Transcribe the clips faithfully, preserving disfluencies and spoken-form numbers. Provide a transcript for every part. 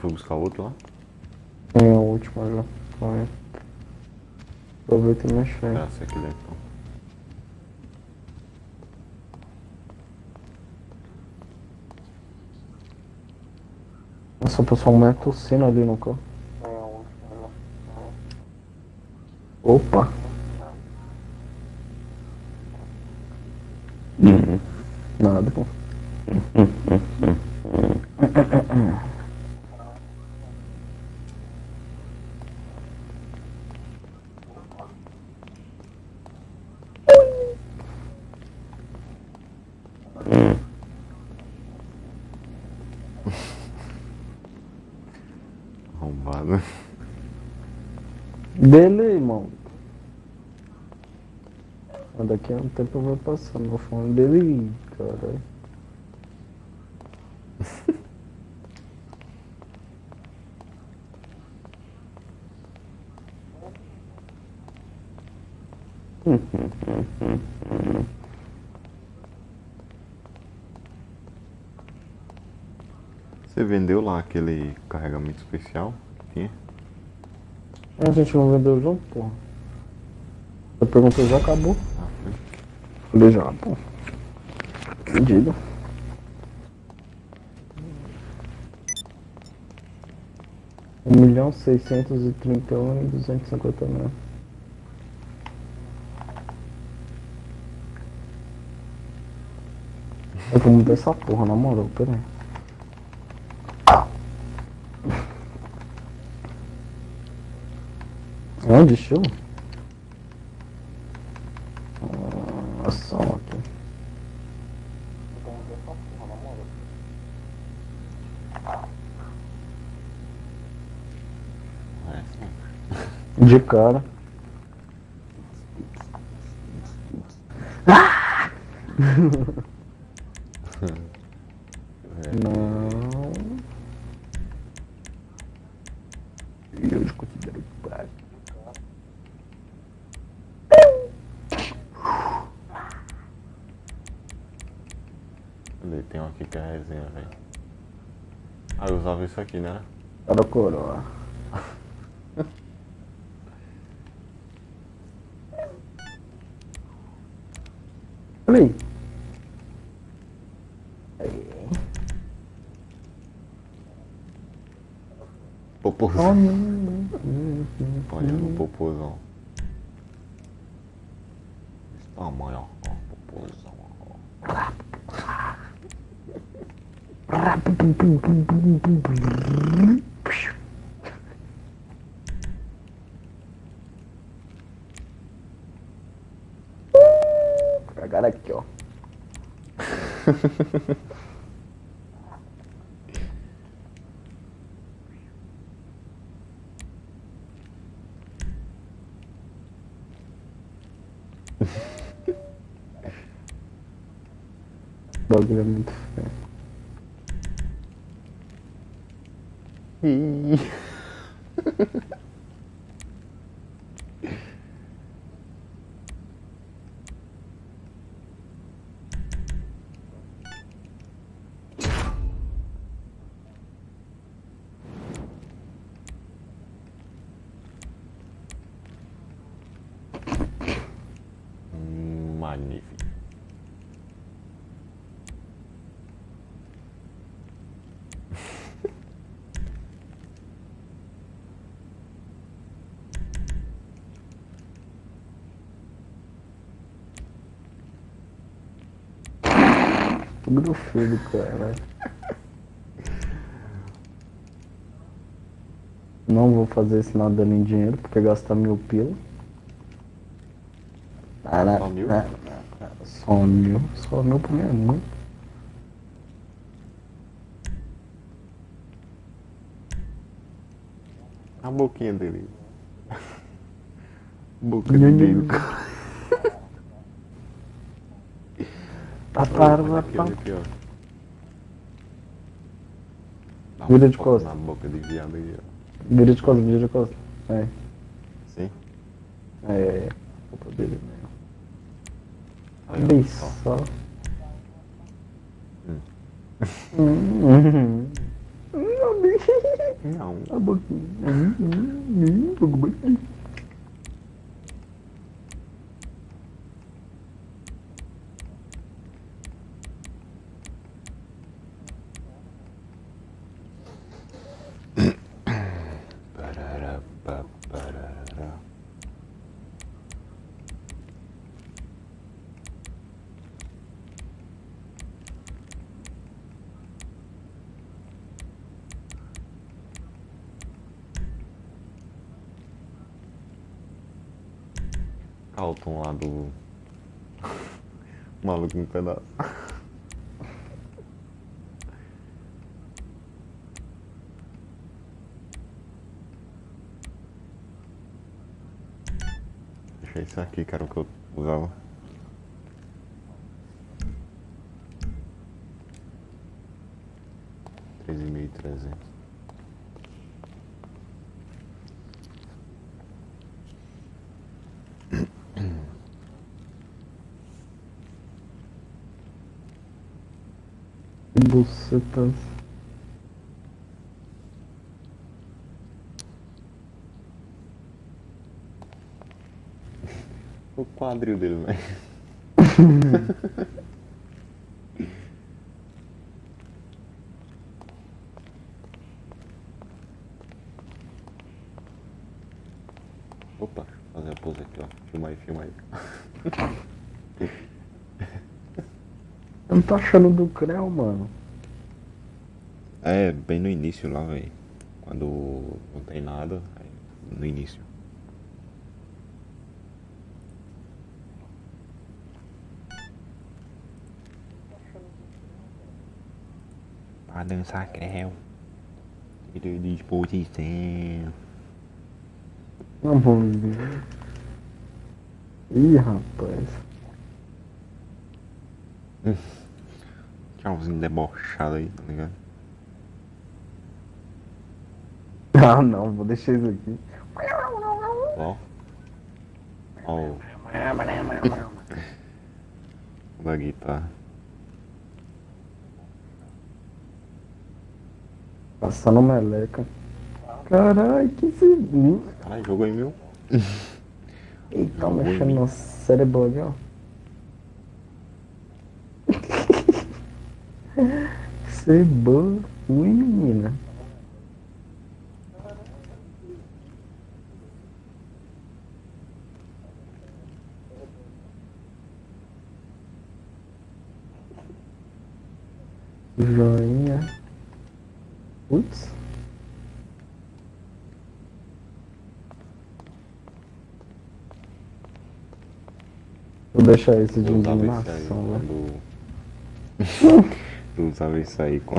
foi buscar outro lá? Tem a última já. Vai. Aproveita e mexe aí. Tá, essa aqui dentro então. Nossa, o pessoal mulher tossindo ali no carro. Opa! Uhum. Nada, pô. Arrombado. Dele, irmão. Mas daqui a um tempo vai passar no fone dele, caralho. Você vendeu lá aquele carregamento especial que tinha? A gente não vendeu junto, porra. Você perguntou, já acabou. Ah, foi. Falei já, pô. Vendido. Um milhão seiscentos e trinta e um e duzentos e cinquenta mil. Eu vou mudar essa porra, na moral, pera aí. Onde, show? Nossa, aqui. É, sim. De cara. Não. Eu te considero pai. Cadê? Tem um aqui que é a resenha, velho. Ah, eu usava isso aqui, né? Era coroa. Olha aí. Popozão. Oh, não, não, não, Olha não. no popozão. Esse tamanho, ó. Ó, popozão, ó. Agora aqui, ó. O bagulho é muito feio. Magnífico. Tudo feio, cara. Não vou fazer esse nada em dinheiro, porque gastar mil pila. Ah, Só mil? ah, ah, Só mil. Só mil pra mim é muito. A boquinha dele. Boca de dedo, cara. Tá parado, Aqui, olha aqui, ó. Dá um Vira de foco costas. na boca de viado aí, ó. Vira de costas, vira de costas. É, Sim? é, é. Culpa dele mesmo. Aí, ó, Bem só. só. Hum. Hum, hum, hum. Não. A boquinha. Hum, hum, hum, boquinha. Parará, pá, parará. Calton lá do maluco no pedaço. Deixa isso aqui, cara, o que eu usava. Treze mil e trezentos. Bucetas. O quadril dele, velho. Opa, deixa eu fazer a pose aqui, ó. Filma aí, filma aí. Eu não tô achando do Creu, mano. É, bem no início lá, velho. Quando não tem nada, aí no início. Pra dançar creu. Tira disposição. Não vou ver. Ih, rapaz. Tchauzinho debochado aí, tá ligado? Ah, não, vou deixar isso aqui. Ó. Ó. o- Da guitarra. Passando meleca. Caralho, que esse. Caralho, jogo aí, meu. Eita, Jogou em mexendo mim. no cérebro aqui, ó. Cebola. Ui, menina. Joinha. Putz. Vou deixar esse de Eu usava isso aí indignação, né? quando. Eu usava isso aí quando.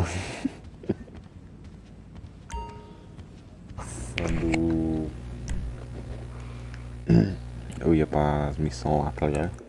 Quando. Eu ia pras missões lá, tá ligado?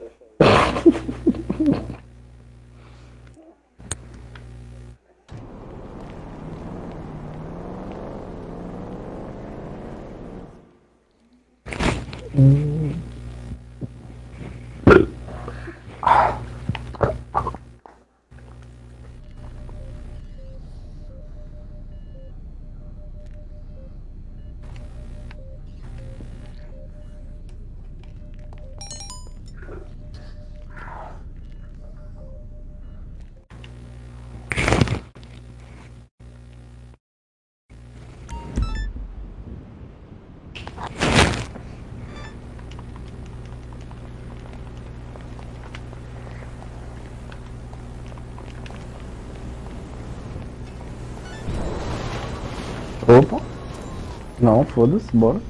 Opa. Não, foda-se, bora.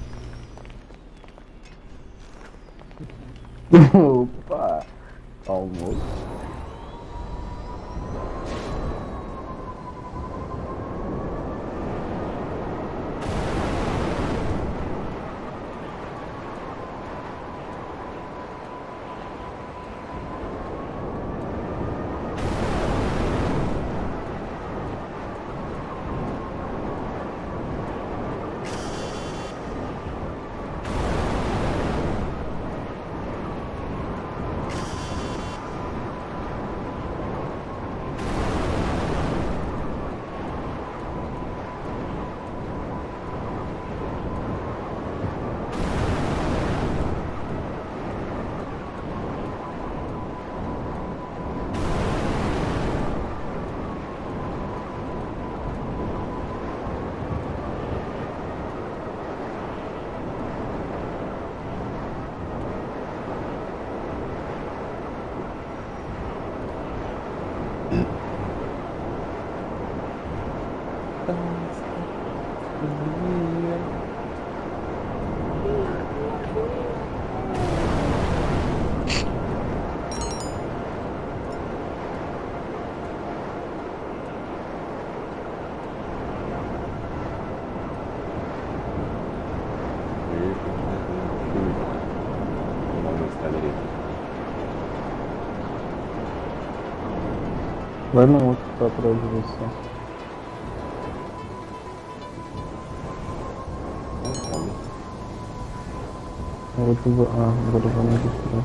Opa. Almoço. Vai no outro que tá atrás de você. O outro vai... Ah, agora vai me distrair.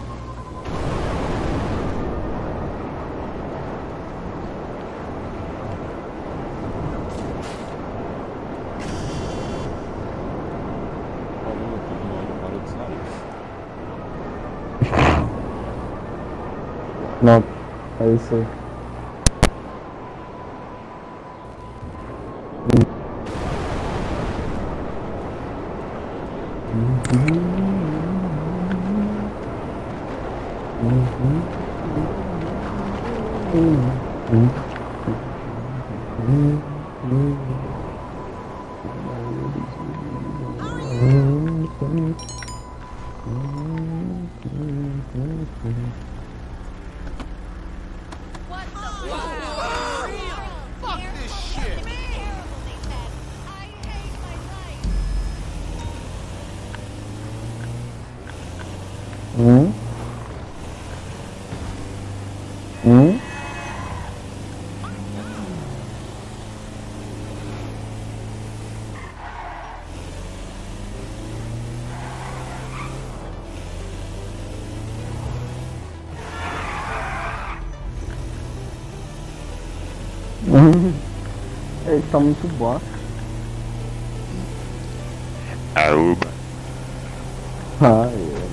Não, é isso aí. Hum? Hum? Hum? Ele tá muito baixo. Aruba. Ah, é.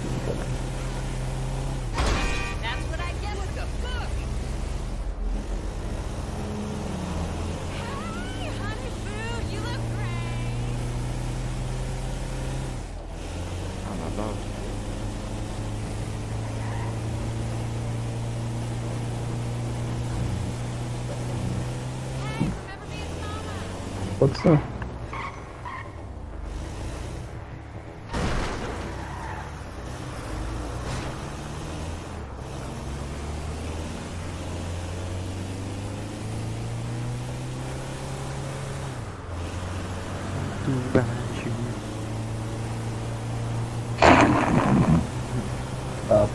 Pode ser. Tá.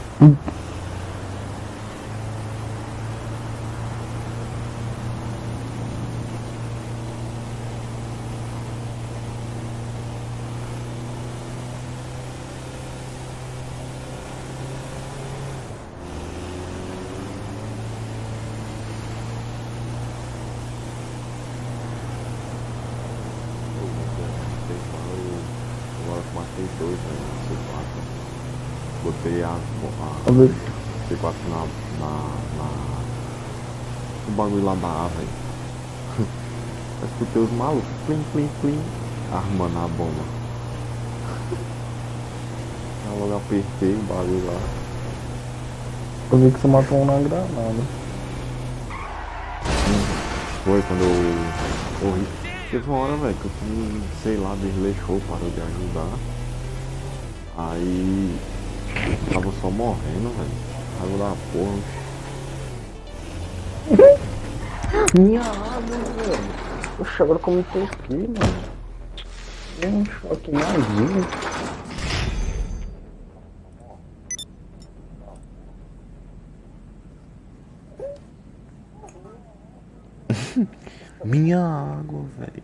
Matei dois, né? C quatro. Botei a, a Talvez. C quatro na, na, na. O bagulho lá da A, velho. Eu escutei os malucos, plim, plim, plim, armando a bomba. Eu logo apertei o bagulho lá. Eu vi que você matou um na granada. Foi quando eu corri. Teve uma hora, velho, que eu fui, sei lá, desleixou, parou de ajudar. Aí tava só morrendo, velho. Água da porra. Minha água, velho. Poxa, agora como eu tô aqui, mano. Deu um choque na vida. Minha água, velho.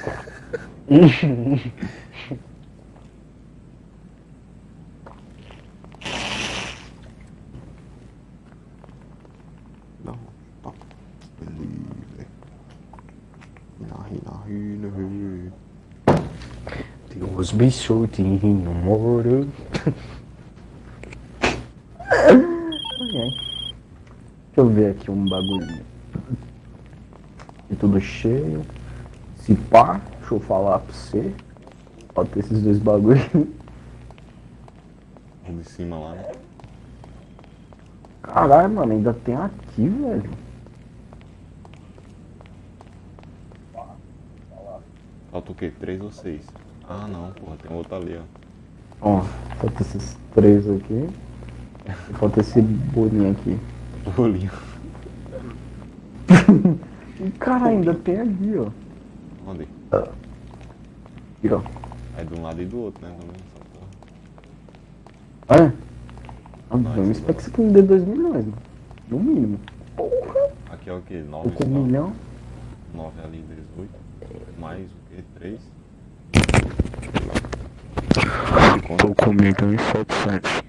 Não, tá. Beleza. Nahi, nahi, nahi. Tem os bichotinhos no moro. Deixa eu ver aqui um bagulho. E tudo cheio. Se pá, deixa eu falar pra você. Falta esses dois bagulhos. Um de cima lá, né? Caralho, mano, ainda tem aqui, velho. Falta o quê? Três ou seis? Ah, não, porra, tem outro ali, ó. Ó, falta esses três aqui. E falta esse bolinho aqui. Bolinho. E cara, ainda tem ali, ó. Onde? Aqui, ó. É de um lado e do outro, né? Também, essa porra. É? Ah, eu espero que isso aqui me dê dois milhões, mano. No mínimo. Porra! Aqui aqui é o que? Tô nove com um milhão. nove ali, dezoito. Mais o que? três. Tô com um milhão e setecentos.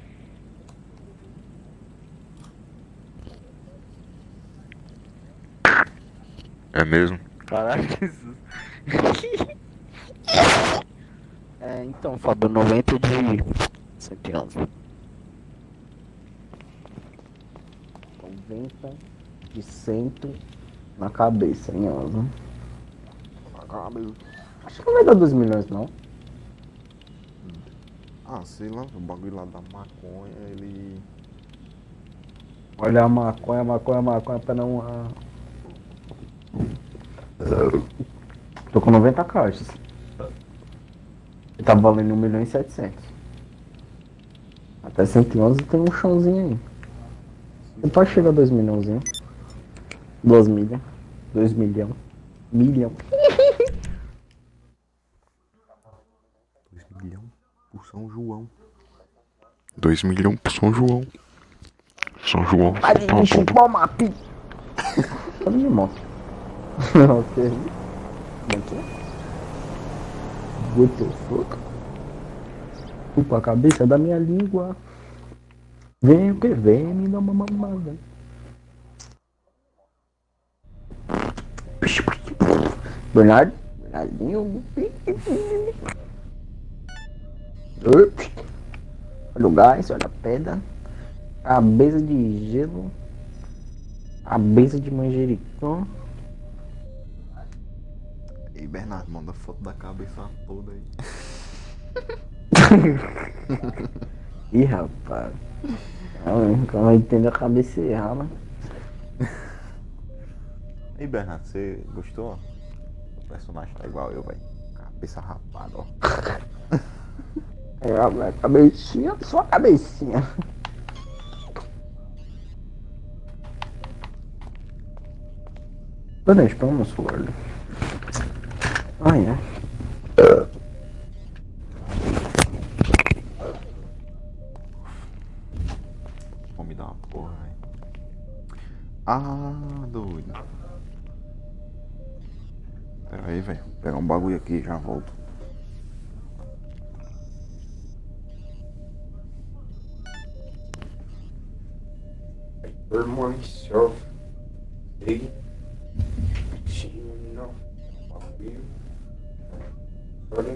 É mesmo? Caralho, Jesus. É, então, Fábio, noventa de cento e onze. noventa de cento na cabeça, em onze. Acho que não vai dar dois milhões, não. Ah, sei lá, o bagulho lá da maconha, ele... Olha a maconha, maconha, maconha, pra não... Ah. Tô com noventa caixas. Tá valendo um milhão e setecentos. Até cento e onze tem um chãozinho aí. Você pode chegar a dois milhãozinho. Duas milhas. Dois milhão. Milhão. dois milhões por São João. dois milhões por São João. São João. Vai me chupar uma pica. Olha minha moto. Ok. Como é? What the fuck? Chupa a cabeça da minha língua. Vem o que vem, me dá uma mamada. Bernardo? Bernardinho. Olha o gás, olha a pedra. Cabeça de gelo. Cabeça de manjericão. Ei, Bernardo, manda foto da cabeça toda aí. Ih, rapaz. Como eu entendo a cabeça errada. Ei, Bernardo, você gostou? O personagem tá igual eu, velho. Cabeça rapada, ó. É, a cabecinha, só a cabecinha. Donate, vamos forward. Ah, é. Vou me dar uma porra, velho. Ah, doido. Pera aí, velho. Vou pegar um bagulho aqui e já volto. Good morning, surf. Big. Não. Olha.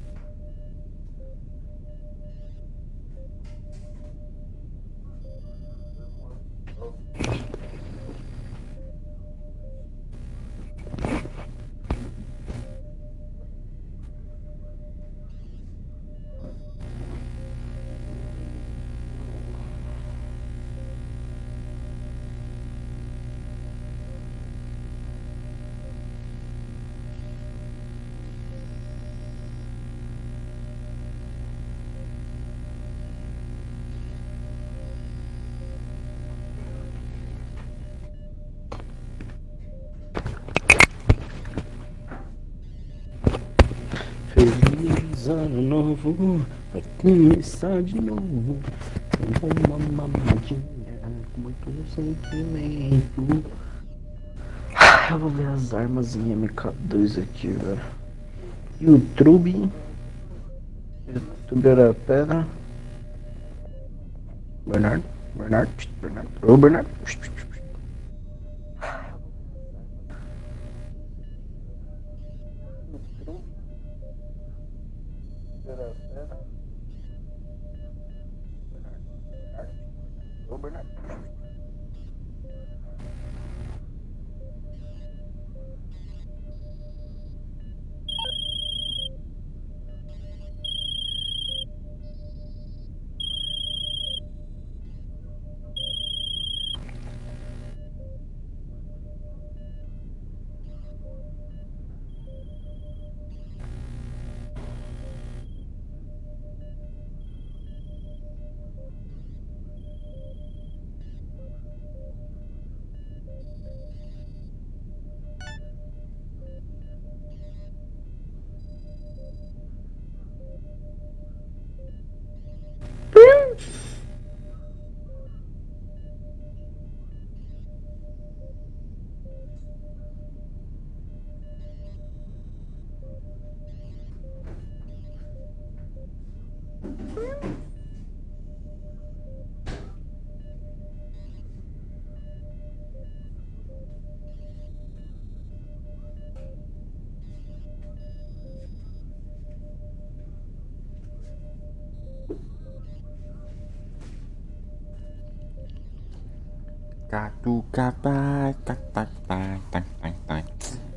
Feliz ano novo, vai começar de novo. Uma mamadinha com muito sentimento. Eu vou ver as armas em M K dois aqui, velho. YouTube. YouTube era pedra. Bernardo, Bernardo, Bernardo. Ô, Bernardo. Ô, Bernardo. Catucapa, tac, tac, tac, tac, tac, tac.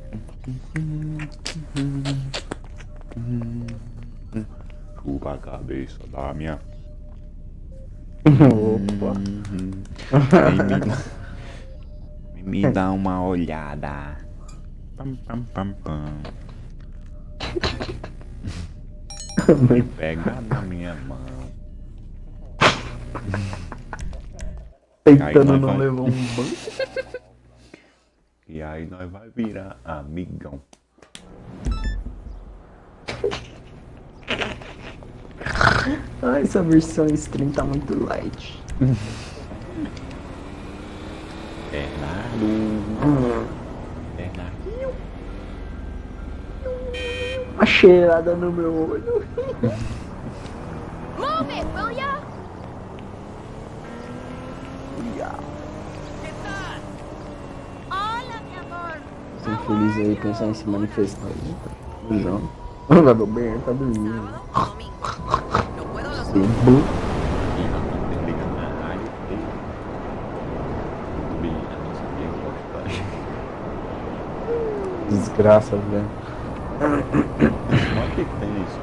Chupa a cabeça da minha. Opa. Me, me dá uma olhada. Pam, pam, pam, pam. Me pega na minha mão. Tentando não vai... levar um banco. E aí nós vai virar amigão. Ah, essa versão stream tá muito light. Bernardo. Bernardinho. Uma cheirada no meu olho. Move it, will ya? Hola, mi amor. Tô feliz aí pensar em se manifestar aí. O João. Vai do bem, tá dormindo. No puedo los Sim, bu. E rapaz, liga na rádio. Bem, a nossa amiga gosta. Desgraça, velho. Como é que tem isso?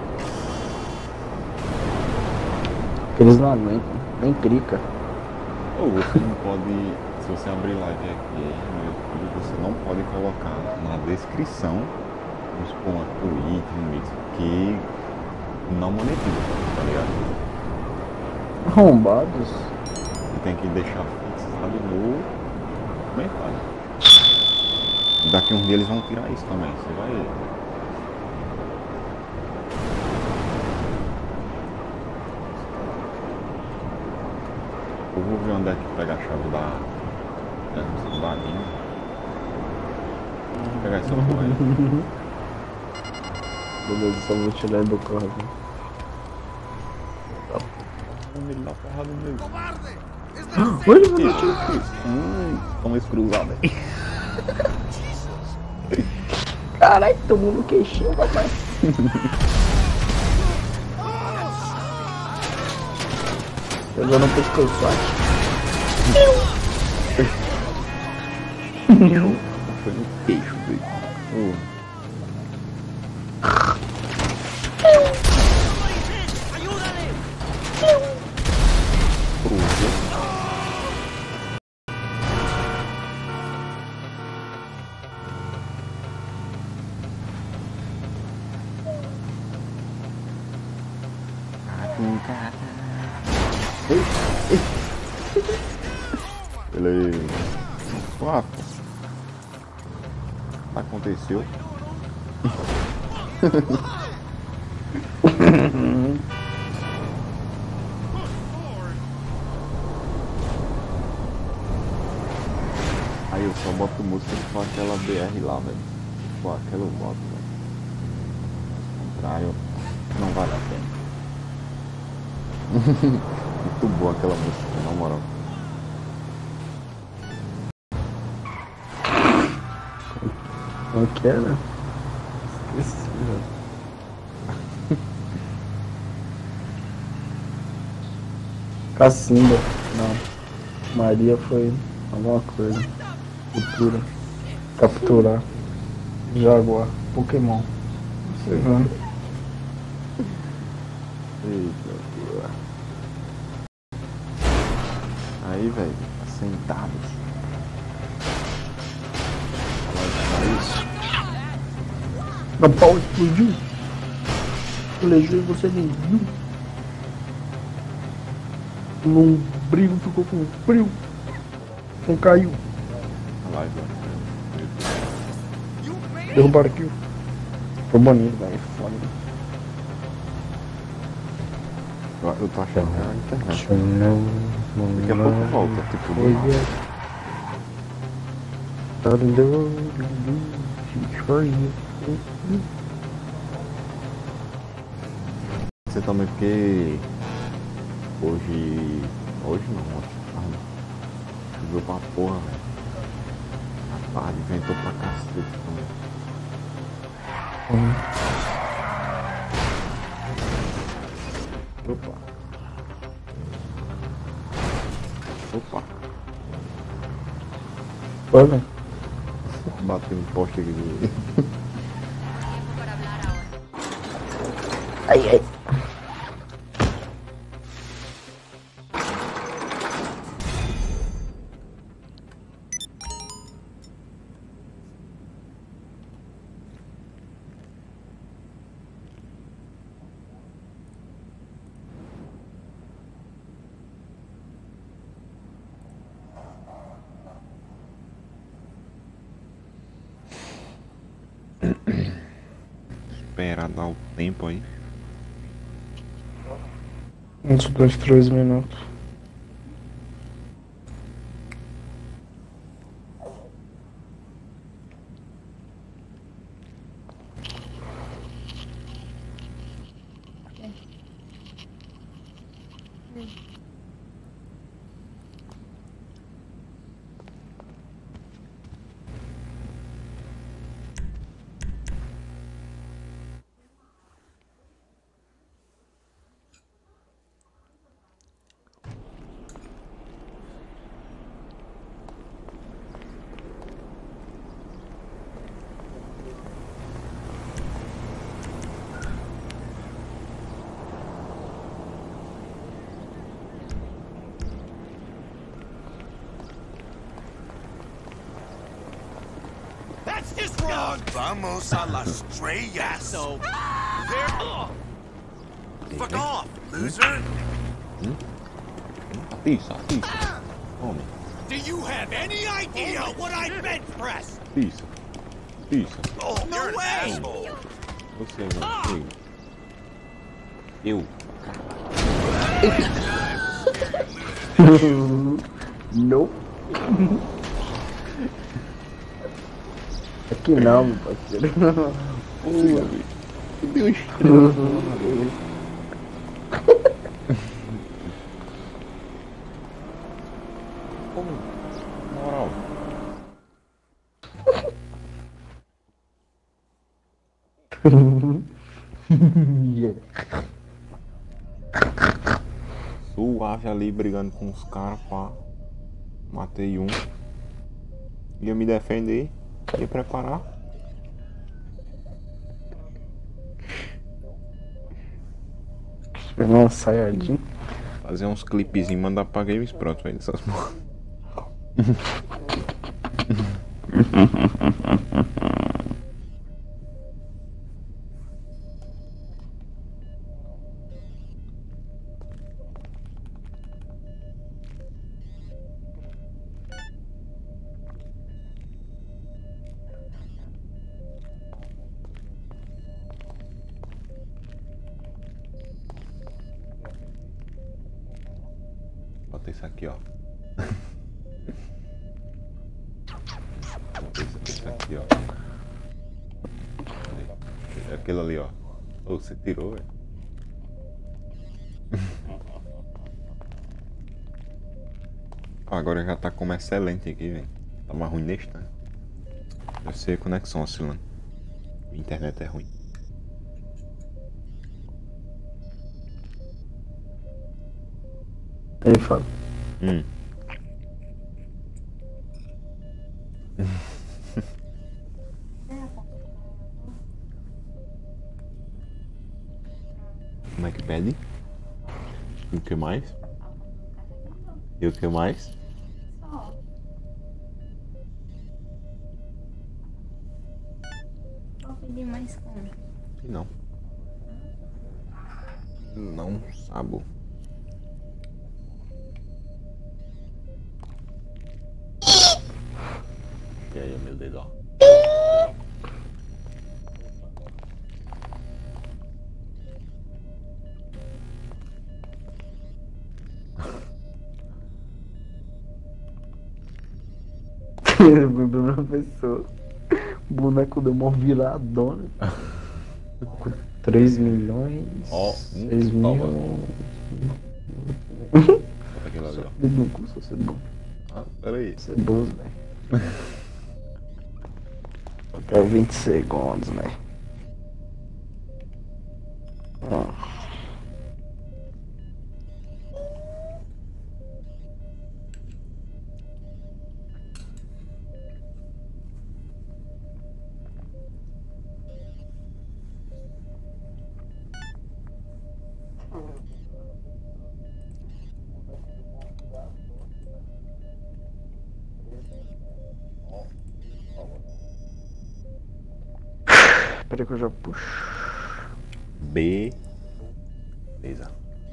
Eles não aguentam. Nem crica. Ou você não pode, se você abrir live aqui no YouTube, você não pode colocar na descrição, vamos supor, uma Twitch, um mix, que não monetiza, tá ligado? Arrombados. Você tem que deixar fixado no comentário. Daqui uns dias eles vão tirar isso também, você vai ver. Eu vou ver onde é que pega a chave da... da balinha. Vou pegar essa porra aí. Beleza, só vou tirar do carro. Ele dá porrada nele. Olha, mano. Hum, toma esse cruzado aí. Caralho, tomou no queixinho, papai. Pegou no pescoçote. Foi no queixo dele. Oh. Beleza. Quatro. Aconteceu. Aí eu só boto música se for aquela B R lá, velho. Se for aquela eu boto, velho. Ao contrário, não vale a pena. Muito boa aquela música, na moral. Como que era? Esqueci, velho. Cacimba. Não. Maria foi alguma coisa. Cultura. Capturar. Jaguar. Pokémon. Não sei, mano. Eita, porra. Aí, velho, assentados. Meu pau explodiu. Planejei e você nem viu. O lombrigo ficou com frio. Não caiu. A live, velho. Derrubaram aqui. Foi banido, velho. Foda. Eu, eu tô achando que é a internet. Daqui a pouco volta, tipo, do nada. Você também porque hoje. Hoje não, ontem. Ah, não. Choveu pra porra, velho. Rapaz, ventou pra cacete também. Hum. Opa. Opa. Foi, velho. Bateu um poste aqui do. Tiempo para hablar ahora. Ai, ai. Esperar dar o tempo aí. Uns dois, três minutos. That's just wrong! Vamos a la estrella! So, there... Fuck off, loser! Atiça, atiça. Tome. Do you have any idea what I bench press? Atiça. Atiça. Oh, no way! Você é um eu. Não. Aqui não, meu parceiro. Que deu estrela. Como? Moral. Yeah. Suave ali brigando com os caras, pá. Matei um. Ia me defender. Ia preparar. Pegar uma saiadinha. Fazer uns clipes e mandar pra games pronto, velho. Essas porra. Bota isso aqui, ó. Bota isso, isso aqui, ó. Aquilo ali, ó. Oh, você tirou, velho. Agora já tá como excelente aqui, velho. Tá mais ruim neste, né? Deve ser conexão oscilando. A internet é ruim. Aí, Fábio. Hum. Como é que pede? E o que mais? E o que mais? Vou pedir mais como? E não. Não sabo. E aí, meu dedo, ó. Meu professor. O boneco deu uma viradona. três milhões. Ó, um, seis toma. mil. Bota aquilo ali, ó. Dedo no cu, só ser bom. Ah, peraí. Ser bom, velho. Até vinte segundos, né? Ó. Peraí que eu já puxo. B. Beleza.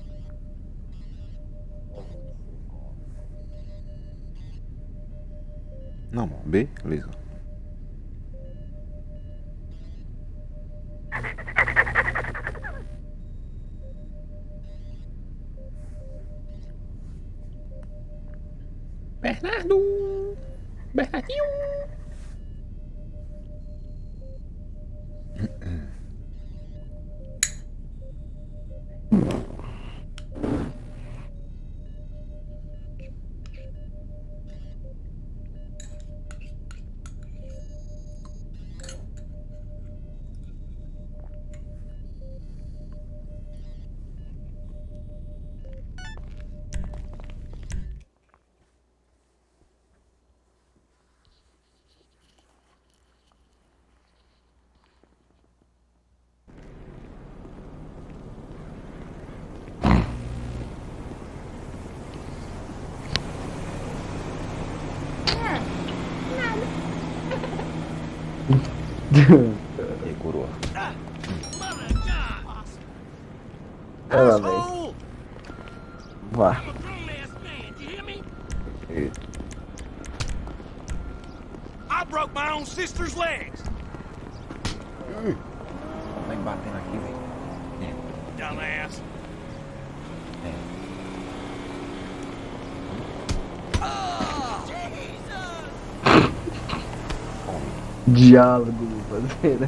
Não, B, beleza. Bernardo! Bernardinho! E aí, coroa? Ela, velho. Asshole! Vá. I'm a grown-ass man, you hear me? Eita. I broke my own sister's legs. Tá batendo aqui, velho. Dumbass. É. Oh, Jesus! Diálogo, parceiro.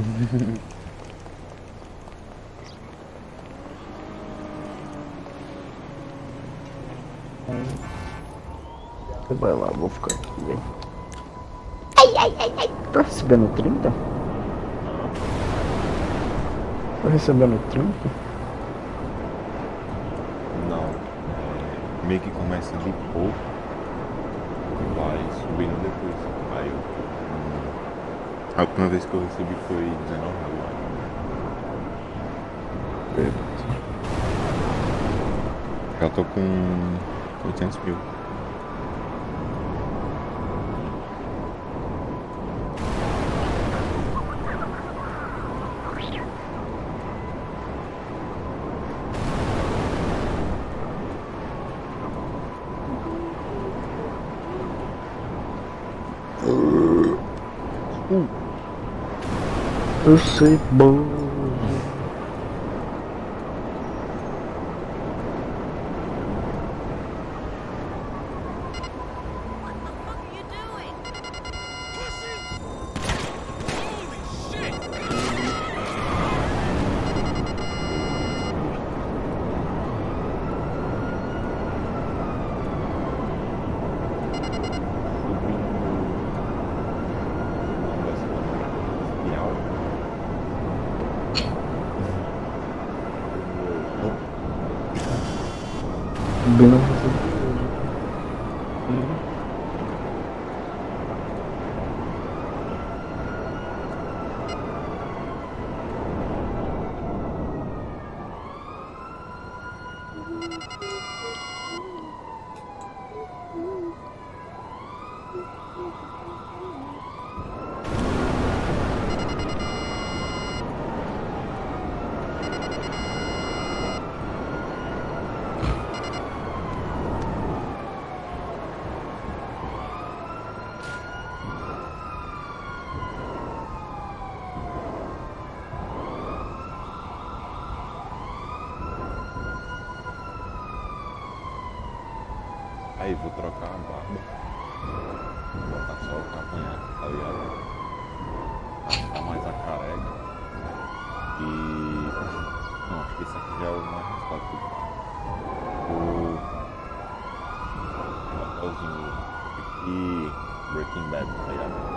Você vai lá, vou ficar aqui, velho. Ai, ai, ai, ai. Tá recebendo trinta? Tá recebendo trinta? Não. É, meio que começa de pouco e vai subindo depois. Aí eu. hum, A última vez que eu recebi foi dezenove reais. Já tô com oitocentos mil. Eu sei, bom. What the fuck are you doing? Pussy! Holy shit! Bem não consigo. Aí vou trocar a barba. Vou botar só o cavanhaque, tá ligado? Tá mais a careca. E. Não, acho que esse aqui já é o mais resultado. O. Papelzinho. E. Breaking Bad, tá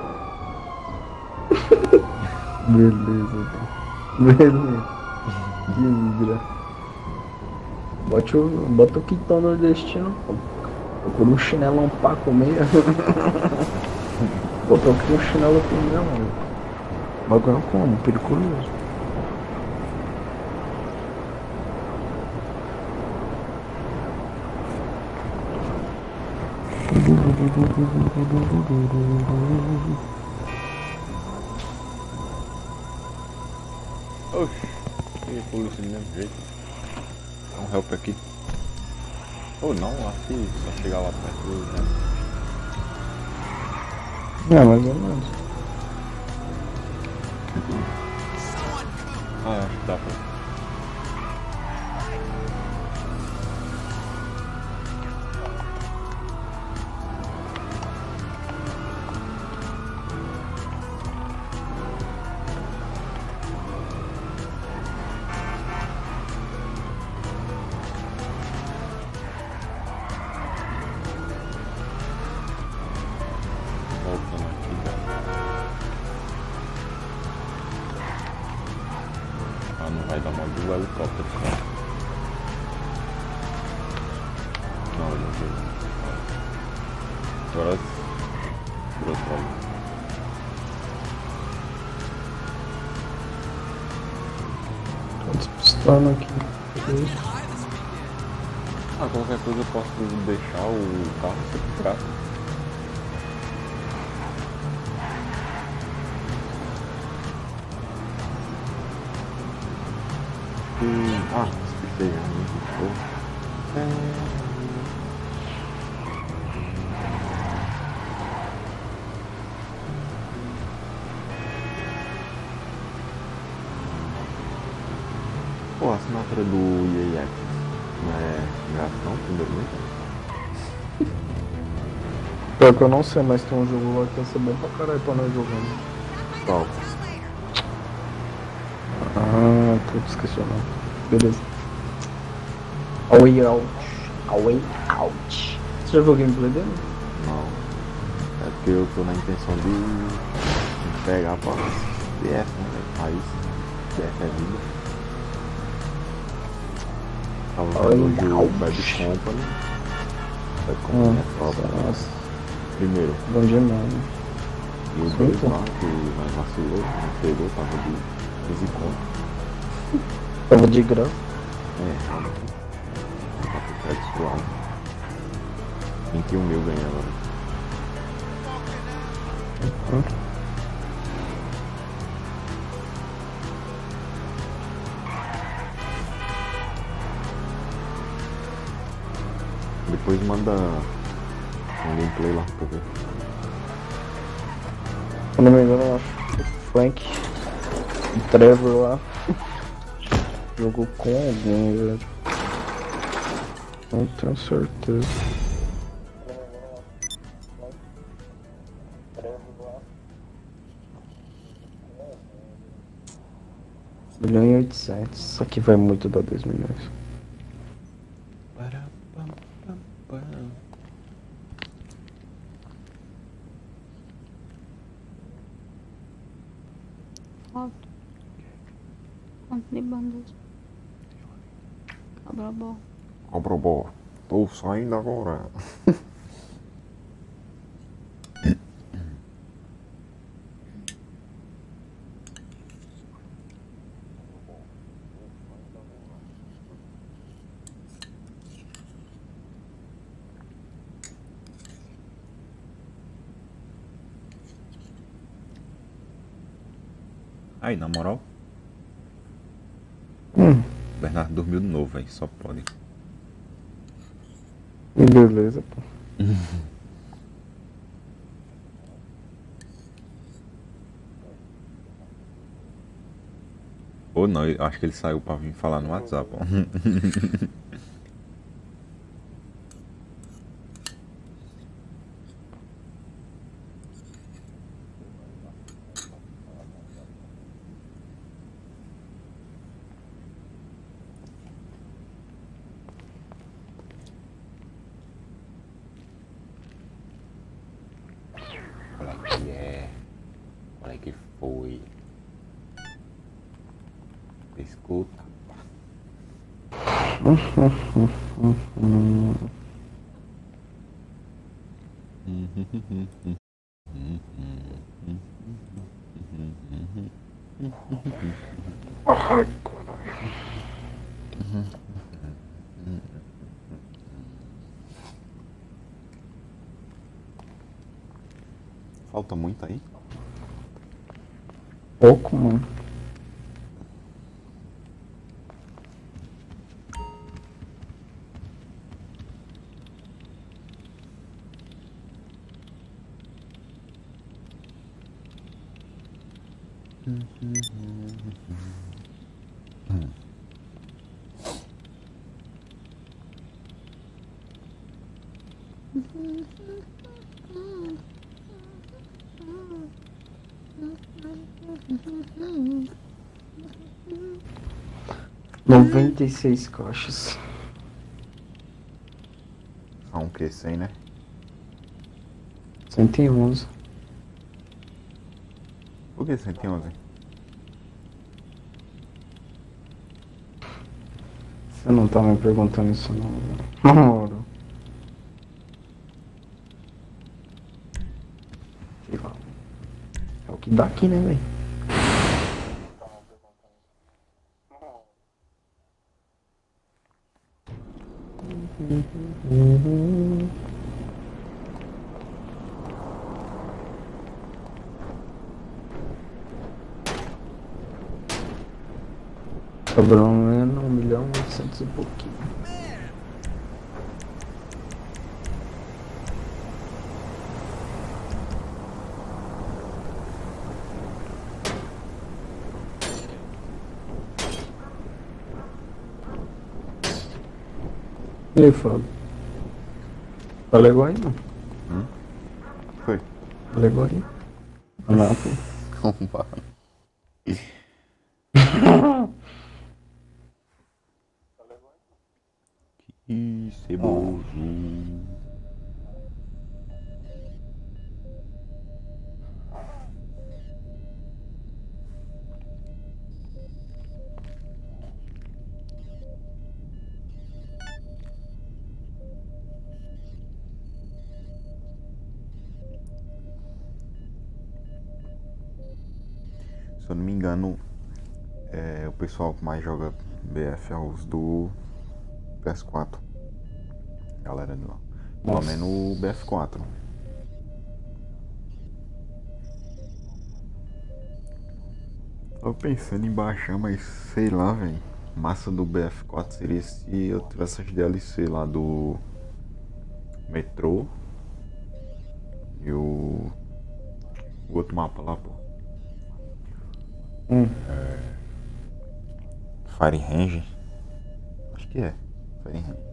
ligado? Beleza, tá. Beleza. Que migra. Bota o, bota o quitão no destino, pô. Procura um chinelão pra comer. Pô, procura um chinelo pra comer, mano. Bagulho como? Periculoso. Oxi, e polícia do mesmo jeito. Dá um help aqui. Ou não, acho que só chegar lá perto, né? É, mais ou menos. Ah, acho que dá pra. Voltando aqui, cara. Ah, não vai dar mal do helicóptero, cara. Não, ele não viu. Agora. Por outro lado. Tô despistando aqui. Ah, qualquer coisa eu posso deixar o carro separar. Hum, ah, se pegar muito pouco. Pô, a assinatura do E A Access não é grátis não, primeiramente? Pior que eu não sei, mas tem um jogo lá que vai ser bom pra caralho pra nós jogando. Qual? Ah, putz, esqueci o nome. Beleza. A Way Out. A Way Out. Você já viu o gameplay dele? Não. É porque eu tô na intenção de, de pegar pra D F, né, velho? País. D F é vida. Tava vendo hoje o Bad Company. Bad Company é top, né? Nossa, Primeiro. bom demais. E o Sim, dois pô. lá, que nós vacilou, não pegou, tava de quinze conto. Tava de graça. É, realmente. Tá com crédito pro lado. vinte e um mil ganhei agora. Depois manda um gameplay lá pra eu ver. Se eu não me engano, eu acho que o Frank, o Trevor lá, jogou com alguém, velho. Não tenho certeza. um milhão e oitocentos. Isso aqui vai muito dar dois milhões. Quanto? Quanto de bandas? Cabra bom. Cobrobó, tô saindo agora. Aí, na moral, Hum, o Bernardo dormiu de novo, velho, só pode. beleza, pô. Ou não, eu acho que ele saiu pra vir falar no WhatsApp, ó. Olha que é. Olha que foi. Escuta. Falta muito aí? Pouco, mano. Noventa e seis caixas. Só um que cem, né? Cento e onze. Por que cento e onze? Você não tá me perguntando isso não, mano. É o que dá aqui, né, velho? Sobrando um milhão e oitocentos e pouquinho. E aí, Fábio? Tá legal aí, mano? Hum? Foi. Tá legal aí? Ah, não, pô. Vamos Que ceboso. Se eu não me engano, é, o pessoal que mais joga B F é os do P S quatro. Galera de lá. Pelo Nossa. menos o B F quatro. Tô pensando em baixar, mas sei lá, velho. Massa do B F quatro seria se eu tivesse as D L C lá do Metrô e o, o outro mapa lá, pô. Hum. É... Fire Range. Acho que é. Fire Range.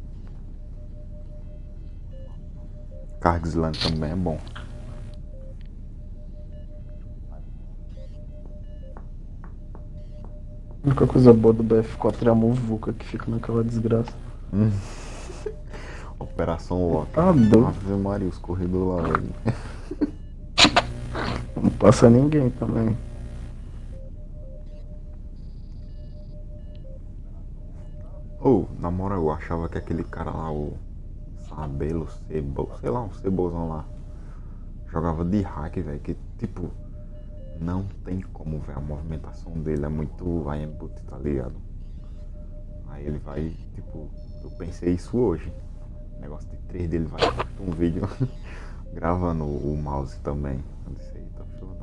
Cargsland também é bom. A única coisa boa do B F quatro é a muvuca que fica naquela desgraça. Hum. Operação Loki. Tá doido. Ave Maria, os corredores lá, velho. Não passa ninguém também. Ou, oh, na moral, eu achava que aquele cara lá, o Sabelo, Cebo, sei lá, um Cebozão lá, jogava de hack, velho, que tipo, não tem como, velho, a movimentação dele é muito vai input, tá ligado? Aí ele vai, tipo, eu pensei isso hoje, o negócio de três dele vai um vídeo gravando o mouse também. Eu disse, eita, filho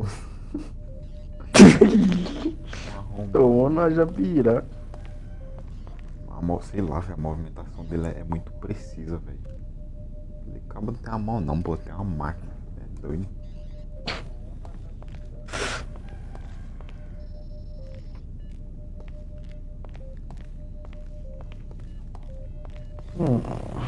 da puta. Tomou na Japira. Sei lá, véio, a movimentação dele é, é muito precisa, velho. Ele acaba não tem a mão não, pô, tem uma máquina, é doido. Hum.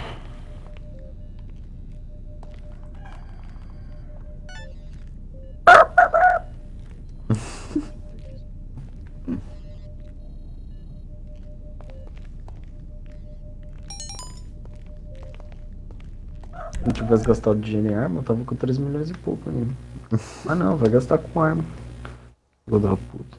Se eu tivesse gastado dinheiro em arma, eu tava com três milhões e pouco ainda. Mas não, vai gastar com arma. Filho da puta.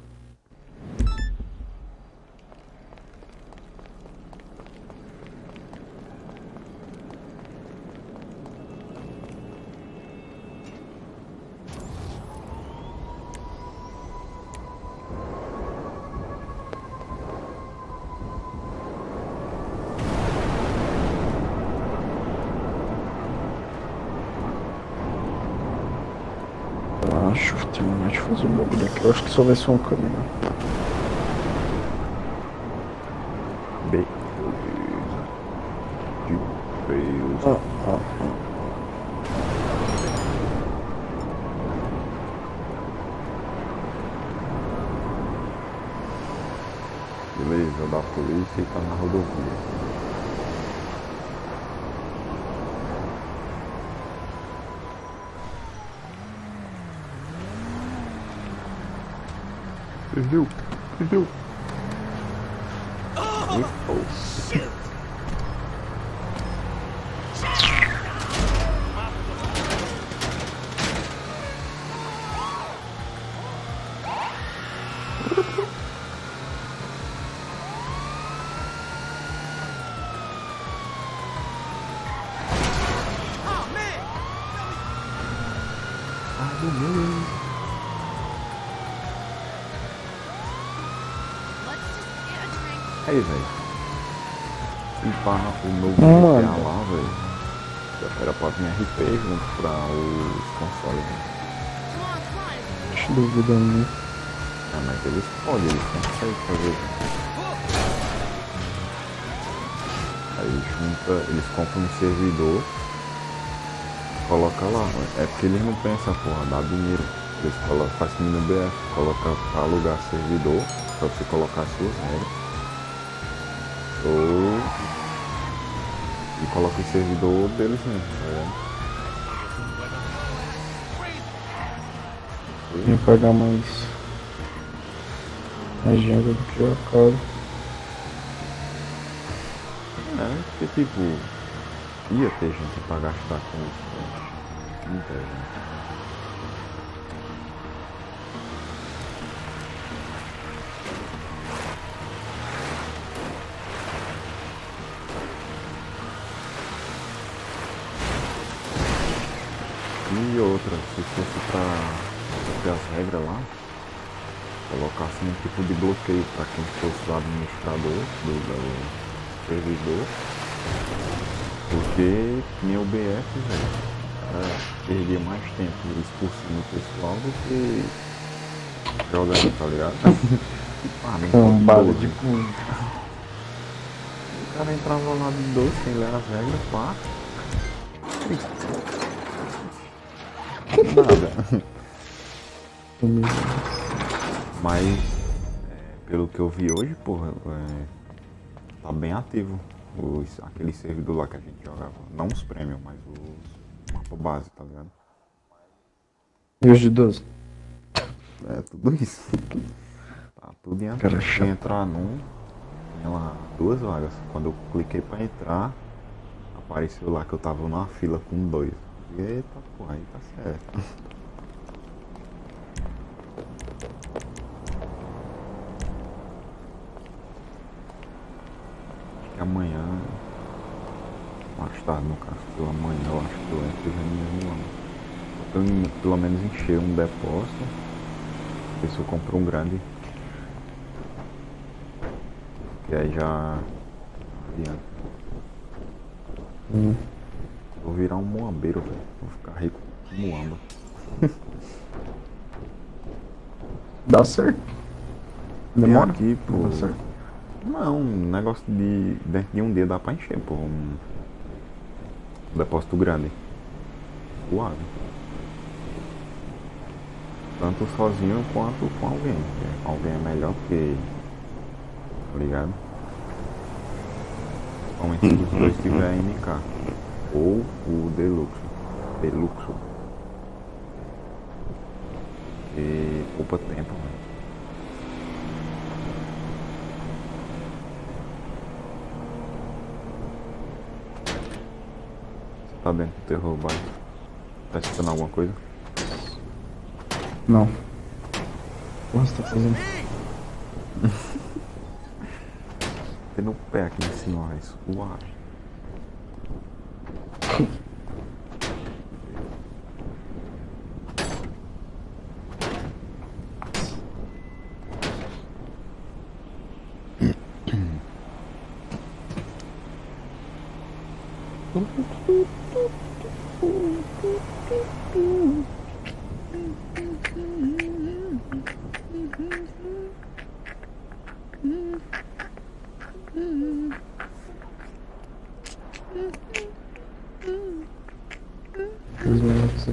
Deixa eu terminar de fazer o bagulho aqui. Eu acho que só vai ser um caminho. Beleza. Beleza. Ah, ah, ah. Perdeu, perdeu. Oh, shoot! Oh man! Ah, do meu. Let's just get a drink. Aí, velho. E pá, o novo Mano. G T A lá, velho. Já era pra vir R P junto pra os consoles, né? Come on, come on. Acho duvidando. Ah, mas eles podem, eles conseguem fazer. Aí junta, eles compram um servidor, coloca lá. É porque eles não pensam, porra, dá dinheiro. Eles colocam, faz que nem no B F, coloca pra alugar servidor, pra você colocar suas regras. Ou. E coloca o servidor deles mesmo, tá vendo? Ia pagar mais agenda do que eu caro. É, porque tipo, ia ter gente pra gastar com isso, né? Muita gente. E outra, se fosse pra ter as regras lá, colocasse um tipo de bloqueio pra quem fosse o administrador do, do servidor, porque nem o B F, velho, é, perdia mais tempo expulsando o pessoal do que jogando, tá ligado? Ah, não pode Cambada doze. de cu. O cara entrava lá de doce sem ler as regras, pá. Nada. Mas, é, pelo que eu vi hoje, porra, é, tá bem ativo os, aquele servidor lá que a gente jogava. Não os prêmios, mas os mapa base, tá ligado? E os de doze? É, tudo isso. Tá tudo em Cara ativo. chato. Fui entrar num, tinha lá duas vagas. Quando eu cliquei pra entrar, apareceu lá que eu tava numa fila com dois. Eita, porra, aí tá certo. Acho que amanhã, mais tarde no caso, pela manhã eu acho que eu entro já mesmo lá. Eu tenho pelo menos encher um depósito, ver se eu compro um grande. Que aí já adianta. Hum. Vou virar um moambeiro, velho. Vou ficar rico com moamba. Dá certo. Tem Demora? aqui, pô. Dá certo. Não, um negócio de. Dentro de um dia dá pra encher, pô. Um, um depósito grande. Suave. Tanto sozinho quanto com alguém. Porque com alguém é melhor porque. Tá ligado? Principalmente se os dois tiverem M K. Ou o Deluxe. Deluxe. E poupa tempo, velho. Você tá dentro do terror, vai. Tá escutando alguma coisa? Não. O que você tá fazendo? Tem no pé aqui em cima, ó, suave. Três minutos.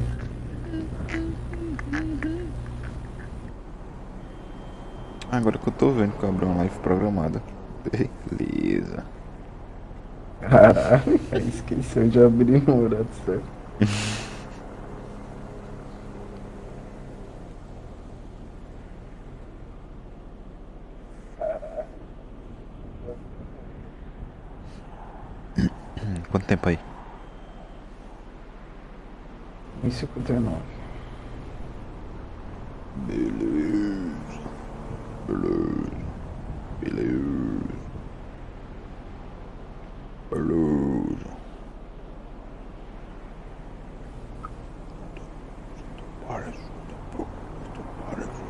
Agora que eu tô vendo que eu abri uma live programada. Beleza. Caralho, esqueceu de abrir no horário certo. e cinquenta e nove. Beleza. Beleza. Beleza. Beleza. Parece. Parece.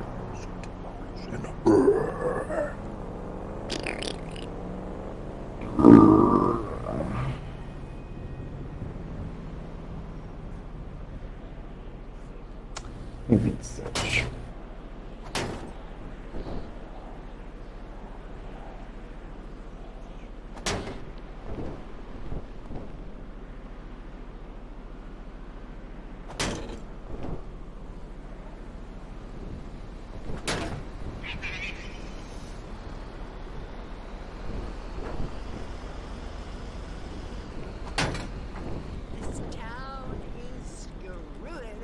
E vinte e sete. This town is screwed.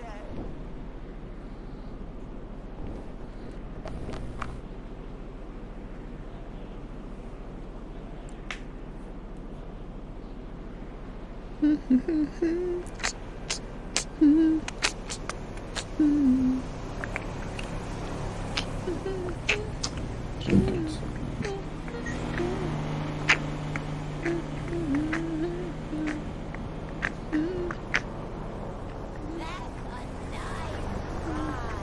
Meu Deus do céu. That's a nice ride.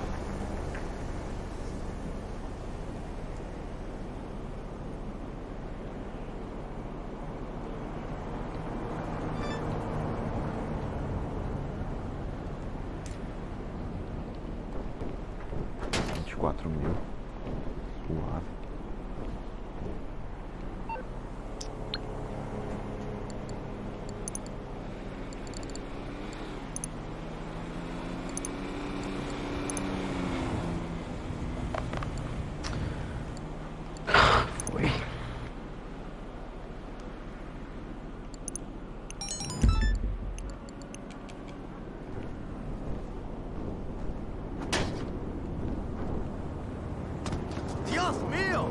vinte e quatro mil. Suave. Foi. Dios mío!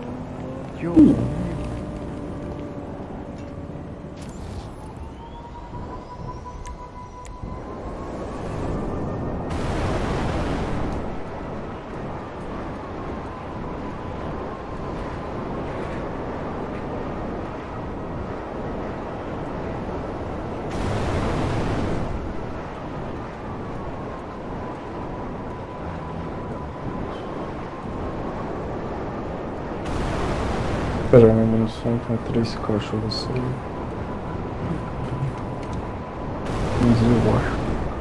Pera, minha munição tem três caixas, você. quinze eu acho.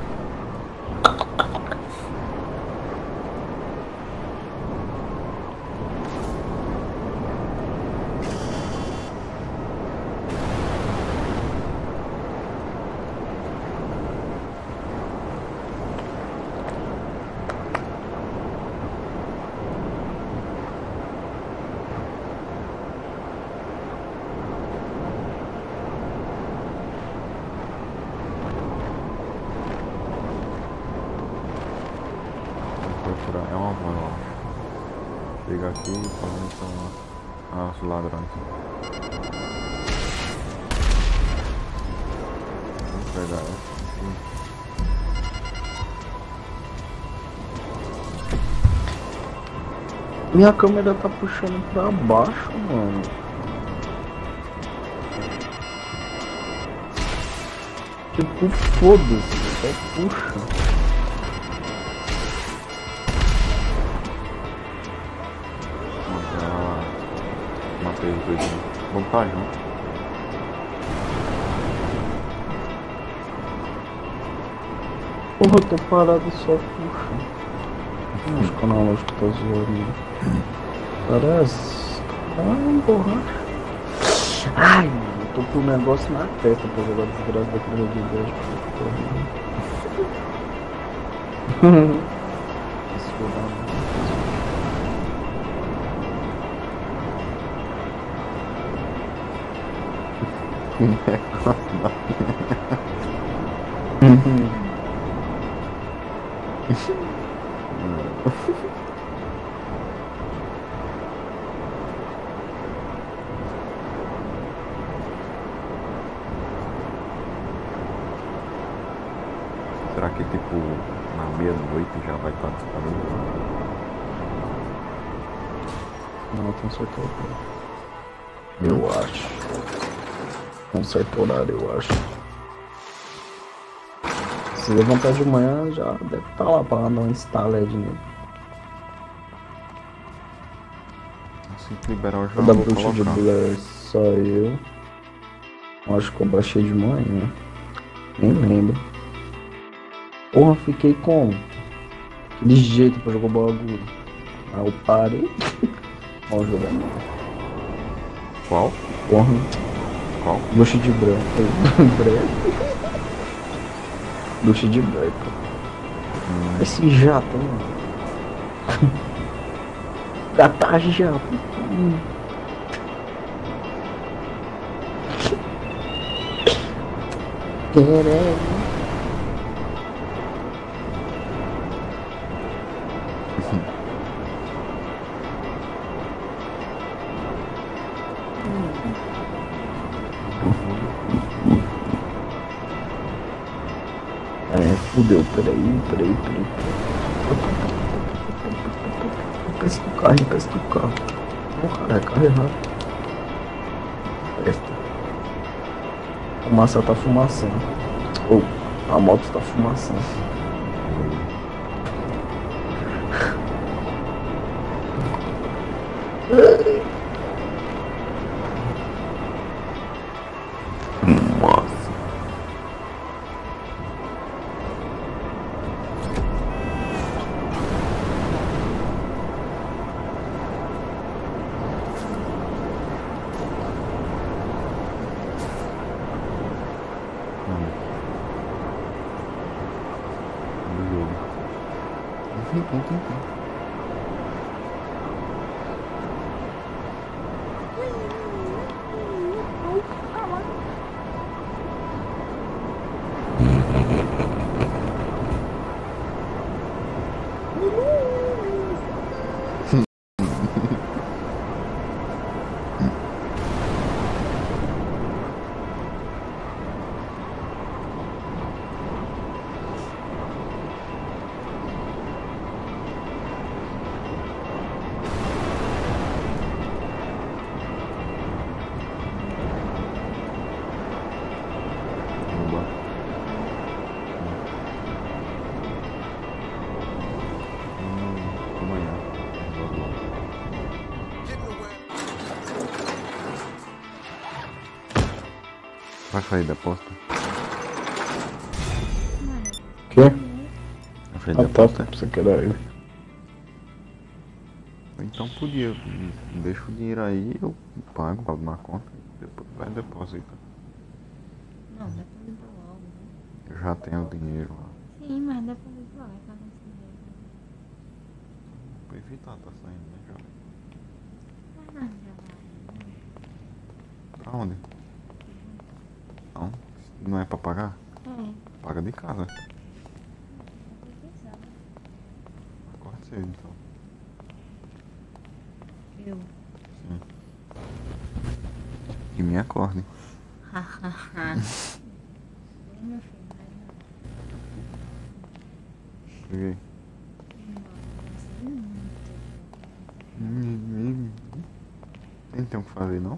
Procurar. É uma van, eu acho. Chega aqui e fala então. Ah, os ladrões. Vamos pegar essa. Aqui. Minha câmera tá puxando pra baixo, mano. Tipo, foda-se, só puxa. Ah, matei os dois. Vamos estar junto. Porra, eu tô parado e só puxa. Acho que o analógico tá zoando. Parece. Ai, borracha. Ai, eu tô com um negócio na testa pra jogar desgraça daquele de dez. Isso foi dar Será que tipo na meia-noite já vai estar disponível? Não, tem um certo horário. Eu acho. Tem um certo horário, eu acho. Se levantar de manhã já deve estar lá pra não instalar de novo. Assim que liberar eu já Da vou bruxa de colocar. Blair só eu. Acho que eu baixei de manhã. Nem lembro. Porra, fiquei com aquele jeito pra jogar o bagulho. Aí eu parei. Vamos jogar não. Qual? Porra, Qual? bruxa de branco. Branco. Bruxa de branco. Hum, Esse jato, mano. Gata jato. Hum. Querendo. É, fudeu, peraí, peraí, peraí. Peça do carro, peça do carro. Não, cara, é carro errado. Presta. Fumaça tá fumaçando. Ou, a moto tá fumaçando. Nossa. do jogo. Enfim, tem tempinho. Vai sair da aposta? Quê? Vai sair da Ah, tá, aposta? você quer dar ele. Então podia. Deixa o dinheiro aí, eu pago, pago na conta. Depois vai deposita. Não, deposita logo, né? Eu já tenho o dinheiro lá. Sim, mas deposita logo, tá com esse dinheiro. Pra evitar, tá saindo, né? Já. Ah, já vai. Pra onde? Não? Não é pra pagar? É, Paga de casa. eu pensava. Acorde cedo então. Eu. Sim. E me acorde. Hahaha. Oi, meu filho, vai não. Peguei. Você não tem o que fazer não?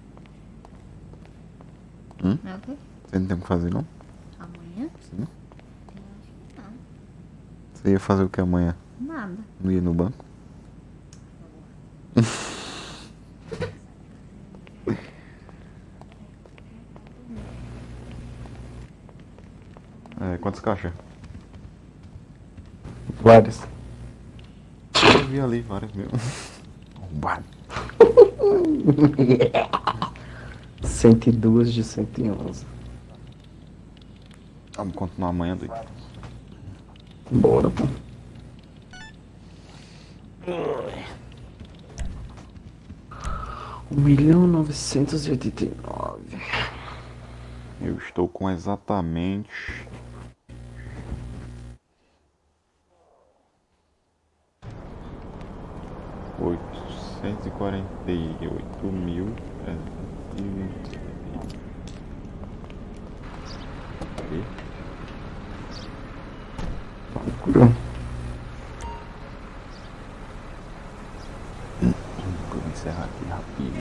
Hum? É o quê? Você não tem o que fazer não? Amanhã? Sim. Eu acho que não. Você ia fazer o que amanhã? Nada. Não ia no banco? É, quantas caixas? Várias. Eu vi ali várias mesmo. Arrombado. cento e dois de cento e onze. Vamos continuar amanhã, doido. Bora, pô. Um milhão novecentos e oitenta e nove. Eu estou com exatamente oitocentos e quarenta e oito mil trezentos e vinte e um. Procura.